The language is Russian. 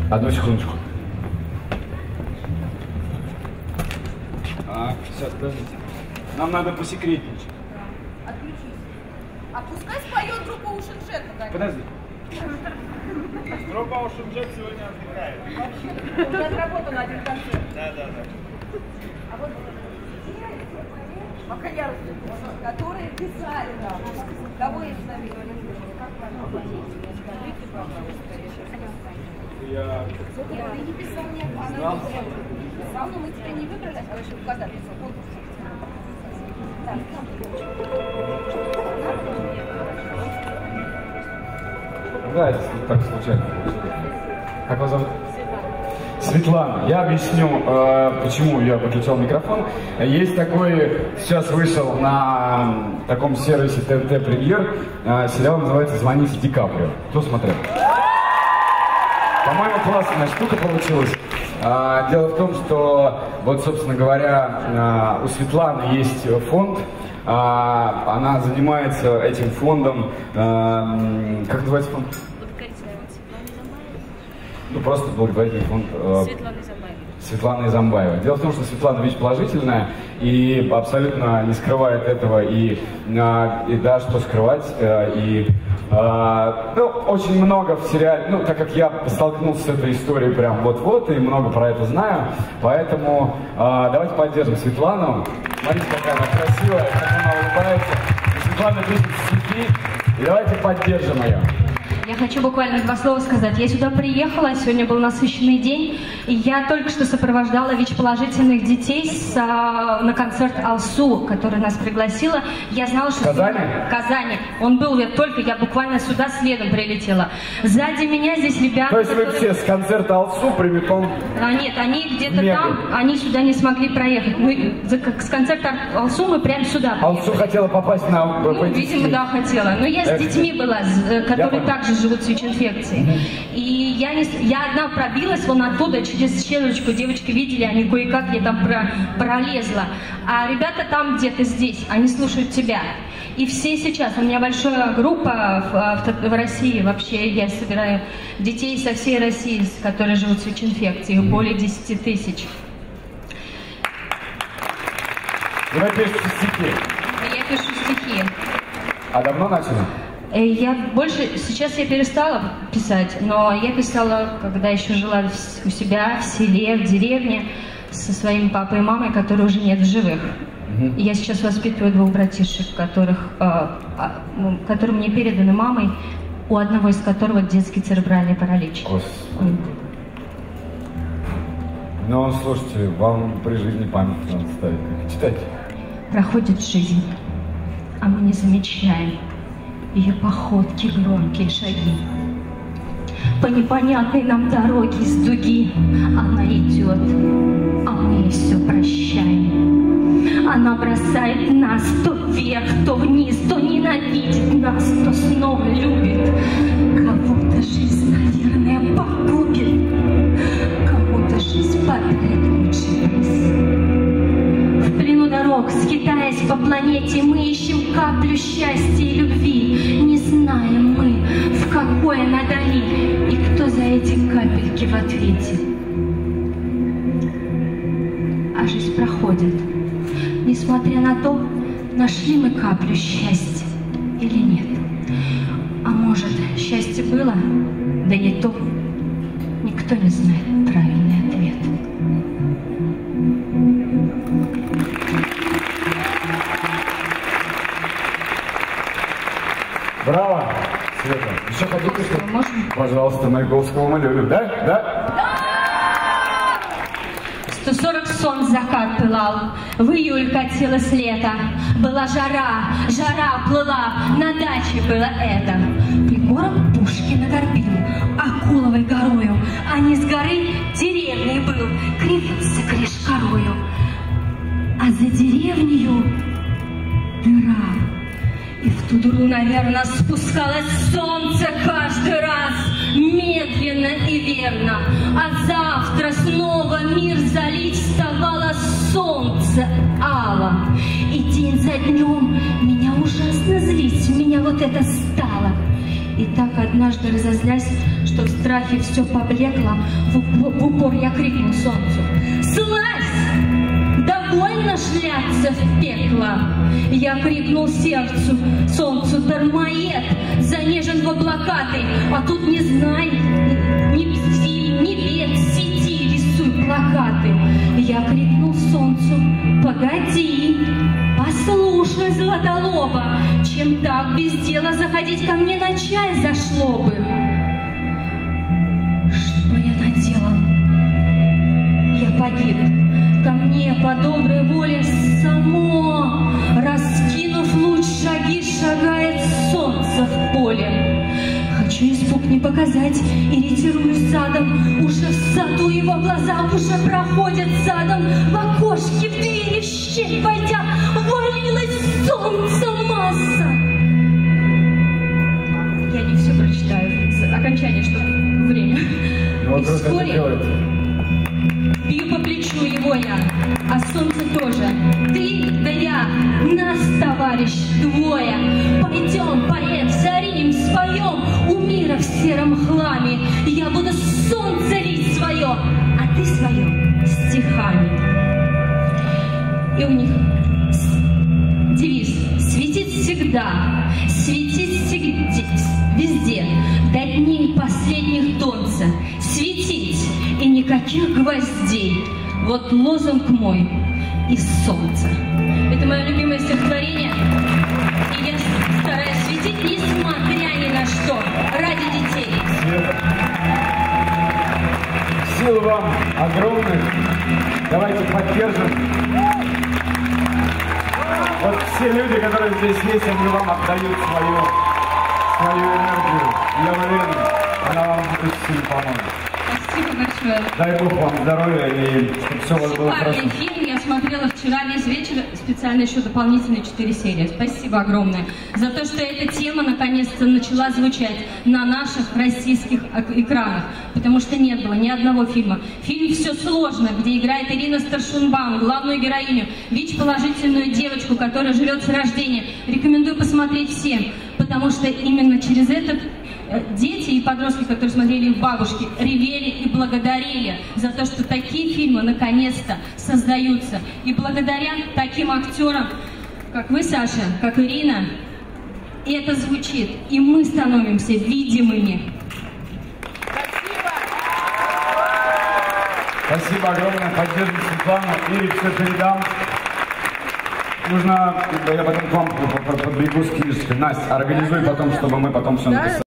Одну секундочку. Сейчас, подождите. Нам надо посекретничать. Отключись. А пускай споет группа Ocean Jet. Подожди. Группа Ocean Jet сегодня отдыхает. Уже отработал один концерт. Да. А вот пока я расскажу, которые писали нам. Кого я с нами говорю? Как вам позиция? Скажите, пожалуйста. Ты не писал мне, она писал, но мы тебя не выбрали, а еще когда писал конкурс. Да, это так случайно получилось. Как вас зовут? Светлана. Я объясню, почему я выключал микрофон. Есть такой, сейчас вышел на таком сервисе ТНТ Премьер, сериал называется «Звоните Ди Каприо». Кто смотрел? По-моему, классная штука получилась. Дело в том, что, вот, собственно говоря, у Светланы есть фонд. Она занимается этим фондом. Как называется фонд? Ну, просто благотворительный фонд Светланы Замбаевой. Дело в том, что Светлана ВИЧ-положительная и абсолютно не скрывает этого, и да, что скрывать, ну, очень много в сериале, ну, так как я столкнулся с этой историей прям вот-вот, и много про это знаю, поэтому давайте поддержим Светлану. Смотрите, какая она красивая, как она улыбается. Светлана пишет стихи, и давайте поддержим ее. Я хочу буквально 2 слова сказать. Я сюда приехала, сегодня был насыщенный день, и я только что сопровождала ВИЧ-положительных детей на концерт Алсу, который нас пригласила. Я знала, что... Казани? Казани. Он был только, я буквально сюда следом прилетела. Сзади меня здесь ребята... То есть вы все с концерта Алсу прямиком... Нет, они где-то там, они сюда не смогли проехать. Мы с концерта Алсу мы прямо сюда приехали. Алсу хотела попасть на... Ну, видимо, да, хотела. Но я с детьми была, которые также живут с ВИЧ-инфекцией. И я одна пробилась вон оттуда, через щелочку. Девочки видели, они кое-как я там пролезла. А ребята там где-то здесь, они слушают тебя. И все сейчас, у меня большая группа в России, вообще я собираю детей со всей России, которые живут с ВИЧ-инфекцией, более 10 тысяч. И вы пишете стихи? Я пишу стихи. А давно начали? Сейчас я перестала писать, но я писала, когда еще жила у себя в селе, в деревне, со своими папой и мамой, которые уже нет в живых. И я сейчас воспитываю 2 братишек, которые мне переданы мамой, у одного из которого детский церебральный паралич. Господи. Ну, слушайте, вам при жизни память надо ставить. Читайте. Проходит жизнь, а мы не замечаем ее походки, громкие шаги. По непонятной нам дороге с дуги она идет, а мы ей все прощаем. Она бросает нас то вверх, то вниз, то ненавидит нас, то снова любит. Кого-то жизнь, наверное, погубит, кому-то жизнь подарит лучший приз. В плену дорог, скитаясь по планете, мы ищем каплю счастья и любви. Не знаем мы, в какой она дали, и кто за эти капельки в ответе. А жизнь проходит, несмотря на то, нашли мы каплю счастья или нет. А может, счастье было, да не то. Никто не знает правильный ответ. Браво, Света. Еще хотите, что? Можно? Пожалуйста, Маяковского мы любим. Да? Да? 140 солнц закат пылал, в июль катилось лето. Была жара, жара плыла, на даче было это. Пригорок Пушкина горбил, Акуловой горою, а низ горы деревней был, кривился крышкорою. А за деревнею дыра. И в ту дыру, наверное, спускалось солнце каждый раз, медленно и верно. А завтра снова мир залить вставало солнце ало. И день за днем меня ужасно злить, меня вот это стало. И так однажды разозлясь, что в страхе все поблекло, в упор я крикнул солнцу: «Слазь! Довольно шляться в пекло!» Я крикнул сердцу, солнцу: «Дармоед, занежен в облака ты, а тут не знай, ни бди, ни бед, сиди, рисуй плакаты!» Я крикнул солнцу: «Погоди, послушай, златолоба, чем так без дела заходить ко мне на чай зашло бы!» Что я наделал? Я погиб. Ко мне по доброй воле само, раскинув луч шаги, шагает солнце в поле. Хочу испуг не показать и ретируюсь задом. Уже в саду его глаза уже проходят задом. В окошке, в двери, в щель войдя, валилось солнце масса. Я не все прочитаю. Окончание, что время. И вскоре бью по плечу его я, а солнце тоже. Ты да я, нас, товарищ, двое. Пойдем, поэт, зарим, споем у мира в сером хламе. Я буду солнце лить свое, а ты свое стихами. И у них девиз: светить всегда, светить везде, до дней последних донца, светить и никаких гвоздей. Вот лозунг мой из солнца. Это мое любимое стихотворение, и я стараюсь светить, несмотря ни на что, ради детей. Сил вам огромных. Давайте поддержим. Вот все люди, которые здесь есть, они вам отдают свою энергию. Я уверен, она вам будет сильно поможет. Спасибо большое. Дай Бог вам здоровья и чтобы все у вас было хорошо. Шикарный фильм. Я смотрела вчера весь вечер, специально еще дополнительные 4 серии. Спасибо огромное за то, что эта тема наконец-то начала звучать на наших российских экранах. Потому что не было ни одного фильма. Фильм «Все сложно», где играет Ирина Старшинбаум, главную героиню, ВИЧ-положительную девочку, которая живет с рождения. Рекомендую посмотреть всем, потому что именно через этот дети и подростки, которые смотрели их бабушки, ревели и благодарили за то, что такие фильмы наконец-то создаются. И благодаря таким актерам, как вы, Саша, как Ирина, это звучит, и мы становимся видимыми. Спасибо огромное. Поддержим Светлану. Ире все передам. Нужно, я потом к вам подбегу с книжечкой. Настя, организуй потом, чтобы мы потом все написали.